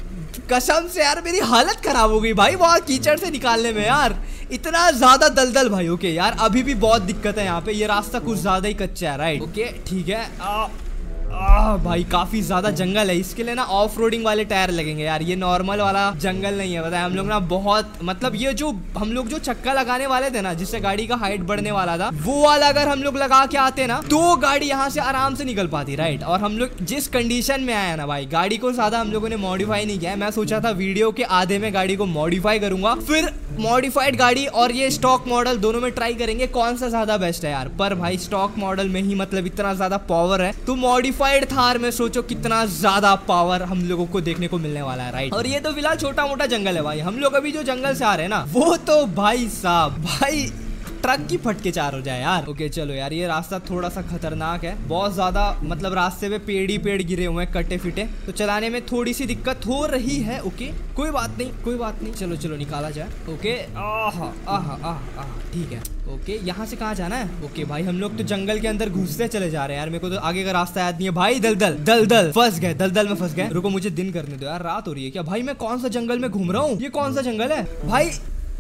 कसम से यार। मेरी हालत खराब हो गई भाई बहुत कीचड़ से निकालने में यार, इतना ज्यादा दलदल भाई। ओके यार, अभी भी बहुत दिक्कत है यहाँ पे, ये रास्ता कुछ ज्यादा ही कच्चा है। राइट, ओके ठीक है। आ, आ, भाई काफी ज्यादा जंगल है, इसके लिए ना ऑफ रोडिंग वाले टायर लगेंगे यार। ये नॉर्मल वाला जंगल नहीं है, बताया हम लोग ना बहुत, मतलब ये जो हम लोग जो चक्का लगाने वाले थे ना, जिससे गाड़ी का हाइट बढ़ने वाला था, वो वाला अगर हम लोग लगा के आते ना, तो गाड़ी यहाँ से आराम से निकल पाती। राइट, और हम लोग जिस कंडीशन में आया ना भाई, गाड़ी को ज्यादा हम लोगों ने मॉडिफाई नहीं किया है। मैं सोचा था वीडियो के आधे में गाड़ी को मॉडिफाई करूंगा, फिर मॉडिफाइड गाड़ी और ये स्टॉक मॉडल दोनों में ट्राई करेंगे कौन सा ज्यादा बेस्ट है यार। पर भाई स्टॉक मॉडल में ही मतलब इतना ज्यादा पावर है, तो मॉडिफाइड थार में सोचो कितना ज्यादा पावर हम लोगों को देखने को मिलने वाला है। राइट, और ये तो फिलहाल छोटा मोटा जंगल है भाई। हम लोग अभी जो जंगल से आ रहे हैं ना, वो तो भाई साहब भाई ट्रक की फटके चार हो जाए यार। ओके चलो यार, ये रास्ता थोड़ा सा खतरनाक है, बहुत ज्यादा, मतलब रास्ते पे पेड़ ही पेड़ गिरे हुए हैं, कटे फिटे, तो चलाने में थोड़ी सी दिक्कत हो रही है। ओके कोई बात नहीं, कोई बात नहीं, चलो चलो निकाला जाए। ओके, आहा आहा आहा, ठीक है। ओके, यहाँ से कहाँ जाना है? ओके भाई, हम लोग तो जंगल के अंदर घुसते चले जा रहे हैं यार। मेरे को तो आगे का रास्ता याद नहीं है भाई। दलदल दलदल फंस गए, दलदल में फंस गए। रुको, मुझे दिन करने दो यार, रात हो रही है क्या भाई? मैं कौन सा जंगल में घूम रहा हूँ? ये कौन सा जंगल है भाई?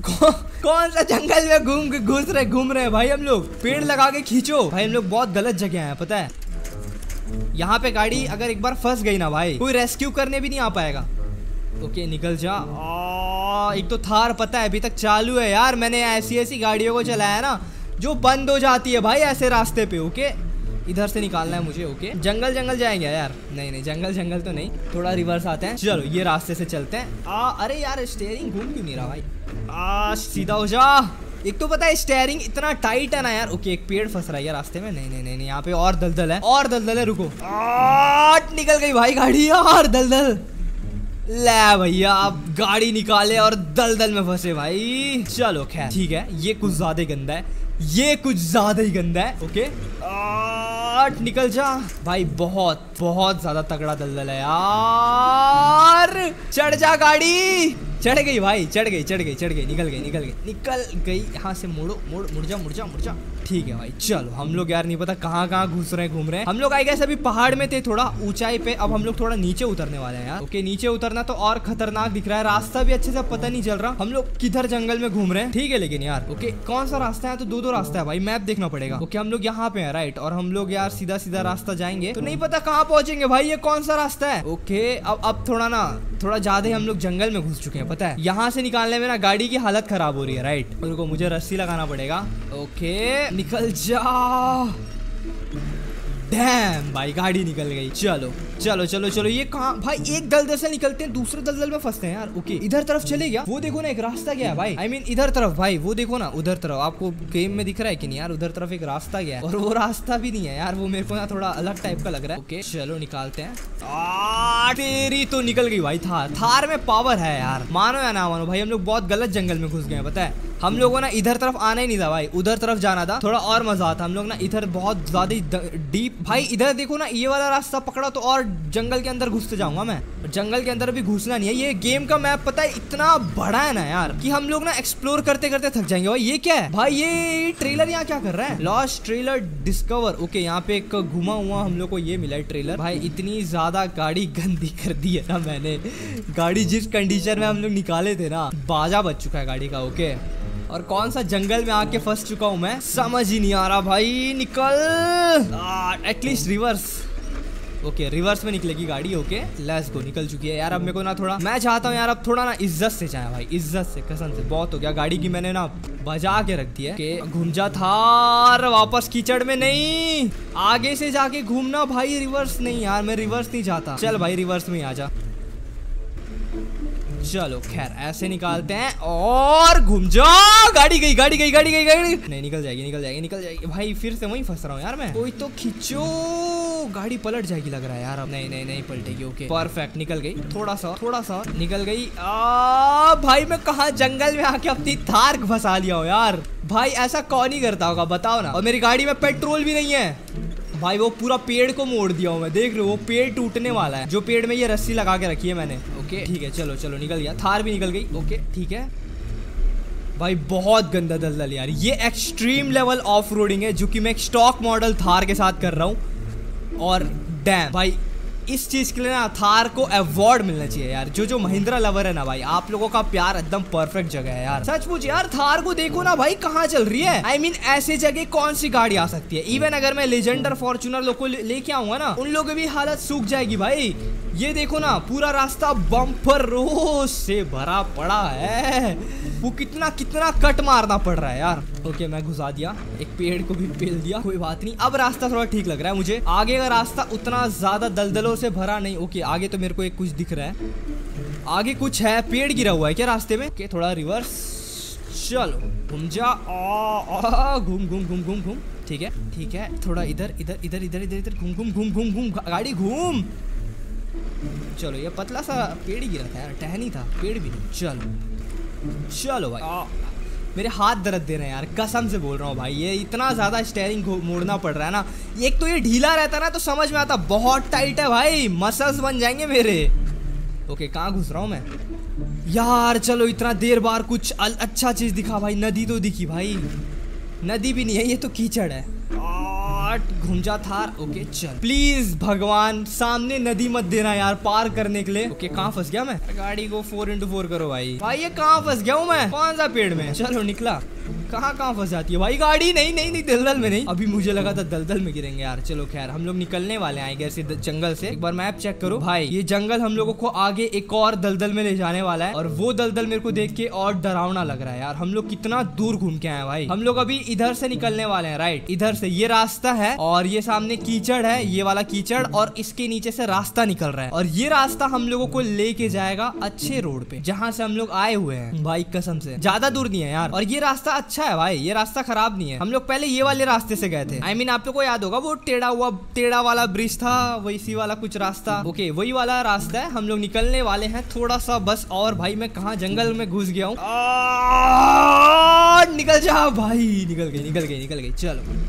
कौन सा जंगल में घूम घुस रहे घूम रहे हैं भाई हम लोग? पेड़ लगा के खींचो भाई, हम लोग बहुत गलत जगह हैं पता है। यहाँ पे गाड़ी अगर एक बार फंस गई ना भाई, कोई रेस्क्यू करने भी नहीं आ पाएगा। ओके निकल जा। आ, एक तो थार पता है अभी तक चालू है यार। मैंने ऐसी ऐसी गाड़ियों को चलाया ना जो बंद हो जाती है भाई ऐसे रास्ते पे। ओके, इधर से निकालना है मुझे। ओके, जंगल जंगल जाएंगे यार? नहीं नहीं, जंगल जंगल तो नहीं, थोड़ा रिवर्स आते हैं। चलो ये रास्ते से चलते हैं। आ, अरे यार स्टीयरिंग घूम क्यों नहीं रहा भाई? आ, सीधा हो जा। एक तो पता है स्टीयरिंग इतना टाइट है ना यार। ओके, एक पेड़ फंस रहा है रास्ते में। नहीं नहीं नहीं, यहाँ पे और दलदल है, और दलदल है। रुको, आ, निकल गई भाई गाड़ी यार, दलदल। ले भैया, अब गाड़ी निकाले और दलदल में फंसे भाई। चलो खैर ठीक है, ये कुछ ज्यादा गंदा है, ये कुछ ज्यादा ही गंदा है। ओके आठ, निकल जा भाई। बहुत बहुत ज्यादा तगड़ा दलदल है यार। चढ़ जा गाड़ी। चढ़ गई भाई, चढ़ गई चढ़ गई चढ़ गई, निकल गई निकल गई निकल गई। यहाँ से मुड़ो, मुड़ मुड़ जा मुड़ जा मुड़ जा। ठीक है भाई चलो। हम लोग यार नहीं पता कहाँ कहाँ घुस रहे हैं घूम रहे हैं हम लोग। आई गेस अभी पहाड़ में थे थोड़ा ऊंचाई पे, अब हम लोग थोड़ा नीचे उतरने वाले हैं यार। ओके नीचे उतरना तो और खतरनाक दिख रहा है, रास्ता भी अच्छे से पता नहीं चल रहा हम लोग किधर जंगल में घूम रहे हैं। ठीक है लेकिन यार ओके कौन सा रास्ता है, तो दो दो रास्ता है भाई, मैप देखना पड़ेगा। ओके हम लोग यहाँ पे हैं राइट, और हम लोग यार सीधा सीधा रास्ता जाएंगे तो नहीं पता कहाँ पहुंचेंगे भाई, ये कौन सा रास्ता है। ओके अब अब थोड़ा ना थोड़ा ज्यादा हम लोग जंगल में घुस चुके हैं पता है। यहाँ से निकालने में ना गाड़ी की हालत खराब हो रही है राइट, उनको मुझे रस्सी लगाना पड़ेगा। ओके निकल जा, डैम भाई गाड़ी निकल गई। चलो चलो चलो चलो, ये कहाँ भाई, एक दलदल से निकलते हैं दूसरे दलदल में फंसते हैं यार। ओके इधर तरफ चले गया, वो देखो ना एक रास्ता गया है भाई, आई I मीन mean, इधर तरफ भाई, वो देखो ना उधर तरफ, आपको गेम में दिख रहा है कि नहीं यार, उधर तरफ एक रास्ता गया है, और वो रास्ता भी नहीं है यार, वो मेरे को ना थोड़ा अलग टाइप का लग रहा है। ओके चलो निकालते हैं। आ, तेरी तो निकल गई भाई थार, थार में पावर है यार, मानो या ना मानो भाई, हम लोग बहुत गलत जंगल में घुस गए हैं पता है। हम लोगों ना इधर तरफ आना ही नहीं था भाई, उधर तरफ जाना था, थोड़ा और मजा आता। हम लोग ना इधर बहुत ज्यादा डीप भाई, इधर देखो ना ये वाला रास्ता पकड़ा तो और जंगल के अंदर घुसते जाऊंगा मैं, जंगल के अंदर भी घुसना नहीं है। ये गेम का मैप पता है इतना बड़ा है ना यार कि हम लोग ना एक्सप्लोर करते करते थक जाएंगे भाई। ये क्या है भाई, ये ट्रेलर यहाँ क्या कर रहा है, लॉस्ट ट्रेलर डिस्कवर। ओके यहाँ पे एक घुमा हुआ हम लोग को ये मिला है ट्रेलर। भाई इतनी ज्यादा गाड़ी गंदी कर दी है ना मैंने, गाड़ी जिस कंडीशन में हम लोग निकाले थे ना, बाजा बच चुका है गाड़ी का। ओके और कौन सा जंगल में आके फंस चुका हूँ मैं, समझ ही नहीं आ रहा भाई। निकल एटलीस्ट रिवर्स। ओके रिवर्स में निकलेगी गाड़ी। ओके लेट्स गो, निकल चुकी है यार। अब मेरे को ना थोड़ा, मैं चाहता हूँ यार अब थोड़ा ना इज्जत से जाए भाई, इज्जत से, कसम से बहुत हो गया, गाड़ी की मैंने ना बजा के रख दिया है। घूम जा थार, वापस कीचड़ में नहीं, आगे से जाके घूमना भाई, रिवर्स नहीं यार, मैं रिवर्स नहीं चाहता। चल भाई रिवर्स में आ जा, चलो खैर ऐसे निकालते हैं और घूम जाओ। गाड़ी गई गाड़ी गई गाड़ी गई गाड़ी नहीं, निकल जाएगी निकल जाएगी निकल जाएगी भाई, फिर से वहीं फंस रहा हूँ यार मैं। कोई तो खींचो, गाड़ी पलट जाएगी लग रहा है यार अब। नहीं नहीं नहीं पलटेगी। ओके परफेक्ट, निकल गई, थोड़ा सा थोड़ा सा निकल गई। आ भाई मैं कहाँ जंगल में आके अपनी थार फंसा लिया हूँ यार। भाई ऐसा कौन ही करता होगा बताओ ना। और मेरी गाड़ी में पेट्रोल भी नहीं है भाई, वो पूरा पेड़ को मोड़ दिया हूँ मैं, देख रहे हो वो पेड़ टूटने वाला है, जो पेड़ में ये रस्सी लगा के रखी है मैंने। ओके ठीक है चलो चलो निकल गया, थार भी निकल गई। ओके ठीक है भाई, बहुत गंदा दलदल यार, ये एक्सट्रीम लेवल ऑफ रोडिंग है जो कि मैं एक स्टॉक मॉडल थार के साथ कर रहा हूँ। और डैम भाई इस चीज के लिए ना थार को अवार्ड मिलना चाहिए यार। जो जो महिंद्रा लवर है ना भाई, आप लोगों का प्यार एकदम परफेक्ट जगह है यार, सच पूछ यार। थार को देखो ना भाई कहाँ चल रही है, आई I मीन mean, ऐसे जगह कौन सी गाड़ी आ सकती है। इवन अगर मैं लेजेंडर फॉर्च्यूनर लोग को लेके आऊंगा ना, उन लोगों की भी हालत सूख जाएगी भाई। ये देखो ना पूरा रास्ता बम्पर रोज से भरा पड़ा है, वो कितना कितना कट मारना पड़ रहा है यार। ओके मैं घुसा दिया, एक पेड़ को भी पेल दिया, कोई बात नहीं। अब रास्ता थोड़ा ठीक लग रहा है मुझे, आगे का रास्ता उतना ज्यादा दलदलों से भरा नहीं। ओके आगे तो मेरे को एक कुछ दिख रहा है, आगे कुछ है, पेड़ गिरा हुआ है क्या रास्ते में। ओके थोड़ा रिवर्स, चलो घूम जा, घूम घूम घूम घूम घूम, ठीक है ठीक है, थोड़ा इधर इधर इधर इधर इधर इधर घूम घूम घूम घूम घूम, गाड़ी घूम। चलो ये पतला सा पेड़ ही गिरा था यार, टहनी था, पेड़ भी नहीं। चलो चलो भाई, आ, मेरे हाथ दर्द दे रहे हैं यार, कसम से बोल रहा हूँ भाई, ये इतना ज्यादा स्टेयरिंग मोड़ना पड़ रहा है ना। एक तो ये ढीला रहता ना तो समझ में आता, बहुत टाइट है भाई, मसल्स बन जाएंगे मेरे। ओके कहाँ घुस रहा हूँ मैं यार। चलो इतना देर बाद कुछ अच्छा चीज दिखा भाई, नदी तो दिखी भाई, नदी भी नहीं है, ये तो कीचड़ है। घूम जा थार। ओके चल, प्लीज भगवान सामने नदी मत देना यार पार करने के लिए। ओके कहाँ फंस गया मैं, गाड़ी को फोर इंटू फोर करो भाई। भाई ये कहाँ फंस गया हूँ मैं, कौन सा पेड़ में। चलो निकला, कहाँ कहाँ फंस जाती है भाई गाड़ी। नहीं नहीं नहीं दलदल में नहीं, अभी मुझे लगा था दलदल में गिरेंगे यार। चलो खैर हम लोग निकलने वाले हैं से जंगल से। एक बार मैप चेक करो भाई, ये जंगल हम लोगों को आगे एक और दलदल में ले जाने वाला है, और वो दलदल मेरे को देख के और डरावना लग रहा है यार। हम लोग कितना दूर घूम के आए भाई, हम लोग अभी इधर से निकलने वाले हैं राइट, इधर से ये रास्ता है, और ये सामने कीचड़ है, ये वाला कीचड़, और इसके नीचे से रास्ता निकल रहा है, और ये रास्ता हम लोगों को लेके जाएगा अच्छे रोड पे जहाँ से हम लोग आए हुए हैं भाई, कसम से ज्यादा दूर नहीं है यार। और ये रास्ता अच्छा है भाई, ये रास्ता खराब नहीं है। हम लोग पहले ये वाले रास्ते से गए थे, आई I मीन mean, आप लोग को याद होगा वो टेढ़ा हुआ टेढ़ा वाला ब्रिज था, वैसी वाला कुछ रास्ता। ओके वही वाला रास्ता है, हम लोग निकलने वाले हैं थोड़ा सा बस। और भाई मैं कहाँ जंगल में घुस गया हूँ, निकल जा भाई, निकल गई निकल गई निकल गई। चलो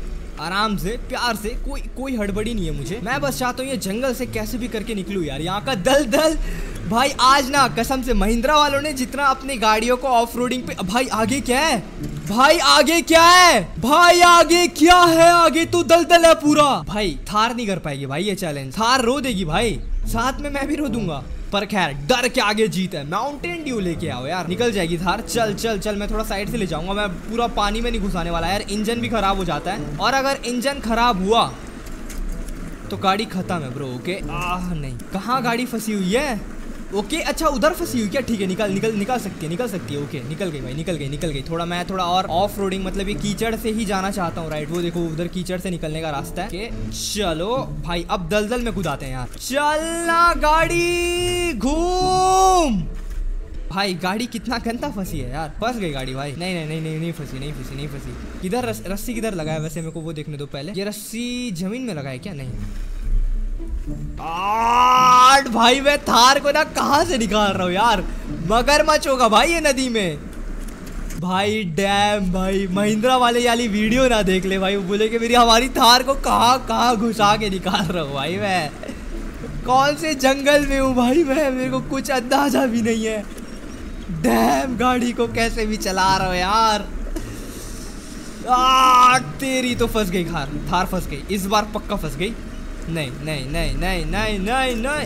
आराम से, प्यार से, कोई कोई हड़बड़ी नहीं है मुझे। मैं बस चाहता हूँ ये जंगल से कैसे भी करके निकलूं यार। यहाँ का दल दल भाई, आज ना कसम से महिंद्रा वालों ने जितना अपनी गाड़ियों को ऑफ रोडिंग पे। भाई आगे क्या है भाई, आगे क्या है भाई, आगे क्या है, आगे तो दलदल है पूरा। भाई थार नहीं कर पाएगी भाई ये चैलेंज, थार रो देगी भाई, साथ में मैं भी रो दूंगा। पर खैर डर के आगे जीत है। माउंटेन ड्यू लेके आओ यार, निकल जाएगी थार। चल चल चल, मैं थोड़ा साइड से ले जाऊंगा, मैं पूरा पानी में नहीं घुसाने वाला यार। इंजन भी खराब हो जाता है, और अगर इंजन खराब हुआ तो गाड़ी खत्म है ब्रो। ओके आह नहीं, कहाँ गाड़ी फंसी हुई है? ओके अच्छा उधर फंसी हुई क्या? ठीक है, निकल निकल निकल सकती है, निकल सकती है। ओके निकल गई भाई, निकल गई निकल गई। थोड़ा मैं थोड़ा और ऑफ रोडिंग, मतलब ये कीचड़ से ही जाना चाहता हूँ, राइट। वो देखो उधर कीचड़ से निकलने का रास्ता है। चलो भाई अब दलदल में कूदाते हैं यार। चलना गाड़ी, घूम। भाई गाड़ी कितना गंदा फंसी है यार, फंस गई गाड़ी भाई। नहीं नहीं नहीं नहीं नहीं फंसी, नहीं फंसी नहीं फंसी। किधर रस, रस्सी किधर लगाया वैसे, मेरे को वो देखने दो पहले। ये रस्सी जमीन में लगाया क्या? नहीं आठ भाई, मैं थार को ना कहाँ से निकाल रहा हूँ यार, मगरमच्छ होगा भाई ये नदी में। भाई डैम भाई, महिंद्रा वाले वाली वीडियो ना देख ले भाई, वो बोले कि मेरी हमारी थार को कहाँ कहाँ घुसा के निकाल रहा हूँ भाई। मैं कौन से जंगल में हूँ भाई मैं, मेरे को कुछ अंदाजा भी नहीं है। डैम गाड़ी को कैसे भी चला रहा हूँ यार। आ, तेरी तो फंस गई थार, थार फंस गई इस बार, पक्का फंस गई। नहीं नहीं नहीं नहीं नहीं नहीं नहीं,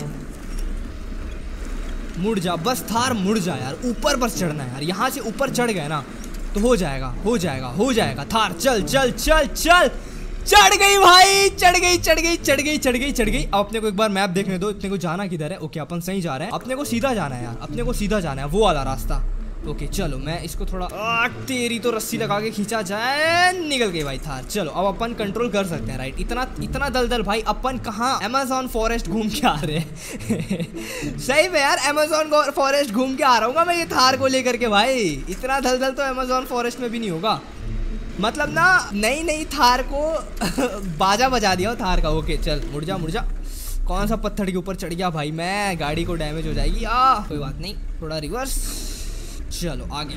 मुड़ जा बस थार, मुड़ जा यार। ऊपर बस चढ़ना है यार, यहाँ से ऊपर चढ़ गए ना तो हो जाएगा हो जाएगा हो जाएगा। थार चल चल चल चल, चढ़ गई भाई, चढ़ गई चढ़ गई चढ़ गई चढ़ गई चढ़ गई। अब अपने को एक बार मैप देखने दो, इतने को जाना किधर है। ओके अपन सही जा रहे हैं, अपने को सीधा जाना है यार, अपने को सीधा जाना है, वो वाला रास्ता। ओके चलो मैं इसको थोड़ा, आ, तेरी तो रस्सी लगा के खींचा जाए। निकल गई भाई थार। चलो अब अपन कंट्रोल कर सकते हैं, राइट। इतना इतना दलदल भाई, अपन कहाँ अमेज़न फॉरेस्ट घूम के आ रहे हैं। सही में यार अमेज़न फॉरेस्ट घूम के आ रहा हूँ मैं ये थार को लेकर के भाई। इतना दलदल तो अमेज़न फॉरेस्ट में भी नहीं होगा, मतलब ना नई नई थार को बाजा बजा दिया हो थार का। ओके चल मुड़ जा मुड़ जा। कौन सा पत्थर के ऊपर चढ़ गया भाई मैं, गाड़ी को डैमेज हो जाएगी। आ कोई बात नहीं, थोड़ा रिवर्स। चलो आगे,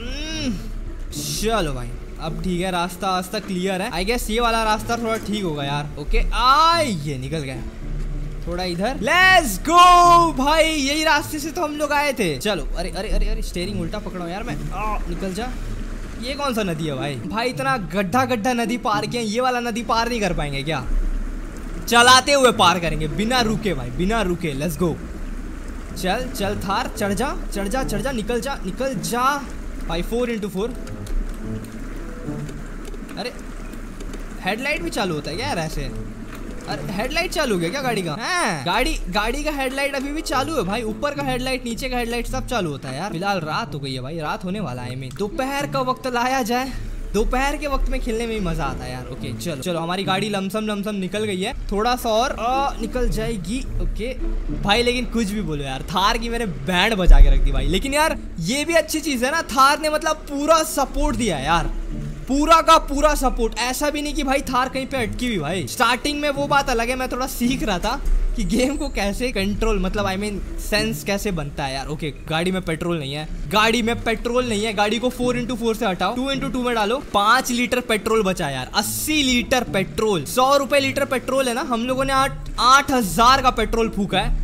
चलो भाई अब ठीक है, रास्ता रास्ता क्लियर है। आई गेस ये वाला रास्ता थोड़ा ठीक होगा यार। ओके आ ये निकल गया, थोड़ा इधर। लेट्स गो भाई, यही रास्ते से तो हम लोग आए थे। चलो अरे अरे अरे अरे, स्टीयरिंग उल्टा पकड़ा यार मैं। आ, निकल जा। ये कौन सा नदी है भाई? भाई इतना गड्ढा गड्ढा नदी पार किया, ये वाला नदी पार नहीं कर पाएंगे क्या? चलाते हुए पार करेंगे बिना रुके भाई, बिना रुके। Let's go. चल चल थार, चढ़ जा चढ़ जा चढ़ जा, निकल जा निकल जा भाई। Four into four. अरे हेडलाइट भी चालू होता है क्या यार ऐसे? अरे हेडलाइट चालू हो गया क्या गाड़ी का? है गाड़ी गाड़ी का हेडलाइट अभी भी चालू है भाई, ऊपर का हेडलाइट नीचे का हेडलाइट सब चालू होता है यार। फिलहाल रात हो गई है भाई, रात होने वाला है। मैं दोपहर का वक्त लाया जाए, दोपहर के वक्त में खेलने में ही मजा आता है यार। ओके चलो चलो, हमारी गाड़ी लमसम लमसम निकल गई है, थोड़ा सा और आ, निकल जाएगी। ओके भाई, लेकिन कुछ भी बोलो यार, थार की मैंने बैंड बजा के रख दी भाई। लेकिन यार ये भी अच्छी चीज है ना, थार ने मतलब पूरा सपोर्ट दिया है यार, पूरा का पूरा सपोर्ट। ऐसा भी नहीं कि भाई थार कहीं पे अटकी हुई भाई। स्टार्टिंग में वो बात अलग है, मैं थोड़ा सीख रहा था कि गेम को कैसे कंट्रोल, मतलब आई मीन सेंस कैसे बनता है यार। ओके गाड़ी में पेट्रोल नहीं है, गाड़ी में पेट्रोल नहीं है। गाड़ी को फोर इंटू फोर से हटाओ, टू इंटू टू में डालो। पांच लीटर पेट्रोल बचा यार, अस्सी लीटर पेट्रोल। सौ रुपए लीटर पेट्रोल है ना, हम लोगों ने आठ आठ हजार का पेट्रोल फूका है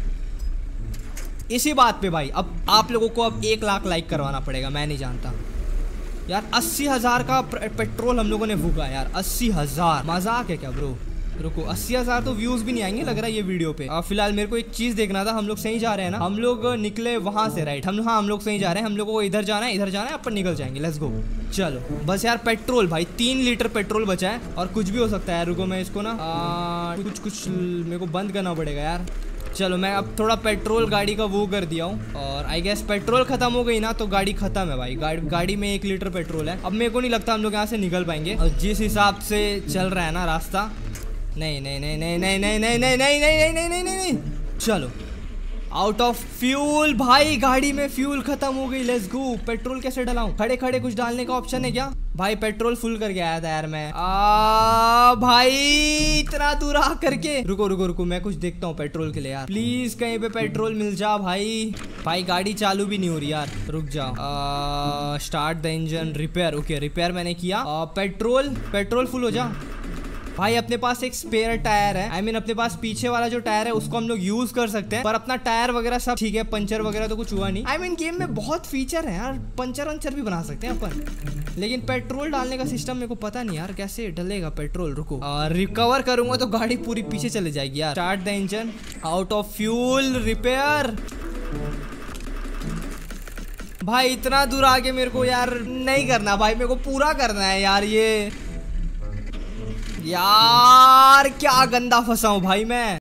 इसी बात पे भाई। अब आप लोगों को अब एक लाख लाइक करवाना पड़ेगा, मैं नहीं जानता यार। अस्सी हजार का पेट्रोल हम लोगों ने फूका यार, अस्सी हजार। मजाक है क्या ब्रो? रुको, अस्सी हजार तो व्यूज भी नहीं आएंगे लग रहा है ये वीडियो पे। आ, फिलहाल मेरे को एक चीज देखना था, हम लोग सही जा रहे हैं ना? हम लोग निकले वहां से, राइट। हम हाँ हम लोग सही जा रहे हैं, हम लोग को इधर जाना है, इधर जाना है, अपन निकल जाएंगे। Let's go. चलो बस यार पेट्रोल भाई, तीन लीटर पेट्रोल बचा है, और कुछ भी हो सकता है। रुको मैं इसको ना आ, कुछ कुछ मेरे को बंद करना पड़ेगा यार। चलो मैं अब थोड़ा पेट्रोल गाड़ी का वो कर दिया हूँ, और आई गेस पेट्रोल खत्म हो गई ना तो गाड़ी खत्म है भाई। गाड़ी गाड़ी में एक लीटर पेट्रोल है। अब मेरे को नहीं लगता हम लोग यहाँ से निकल पाएंगे, और जिस हिसाब से चल रहा है ना रास्ता। नहीं नहीं नहीं नहीं नहीं नहीं नहीं नहीं नहीं नहीं नहीं नहीं नहीं नहीं चलो आउट ऑफ फ्यूल भाई, गाड़ी में फ्यूल खत्म हो गई। Let's go. पेट्रोल कैसे डलाऊं? खड़े खड़े कुछ डालने का ऑप्शन है क्या भाई? पेट्रोल फुल करके आया था यार मैं। आ भाई इतना दूर आ करके, रुको रुको रुको, मैं कुछ देखता हूँ पेट्रोल के लिए यार। प्लीज कहीं पे पेट्रोल मिल जा भाई। भाई गाड़ी चालू भी नहीं हो रही यार, रुक जाओ। Start the engine, repair. Okay repair मैंने किया। आ, पेट्रोल पेट्रोल फुल हो जा। भाई अपने पास एक स्पेयर टायर है, आई I मीन mean, अपने पास पीछे वाला जो टायर है उसको हम लोग यूज कर सकते हैं, पर अपना टायर वगैरह सब ठीक है, पंचर वगैरह तो कुछ हुआ नहीं। आई मीन गेम में बहुत फीचर है यार, पंचर वंचर भी बना सकते हैं अपन, लेकिन पेट्रोल डालने का सिस्टम मेरे को पता नहीं यार कैसे डलेगा पेट्रोल। रुको रिकवर करूंगा तो गाड़ी पूरी पीछे चले जाएगी यार। Start the engine, out of fuel, repair. भाई इतना दूर आगे मेरे को यार नहीं करना भाई, मेरे को पूरा करना है यार। ये यार क्या गंदा फंसा हूं भाई मैं।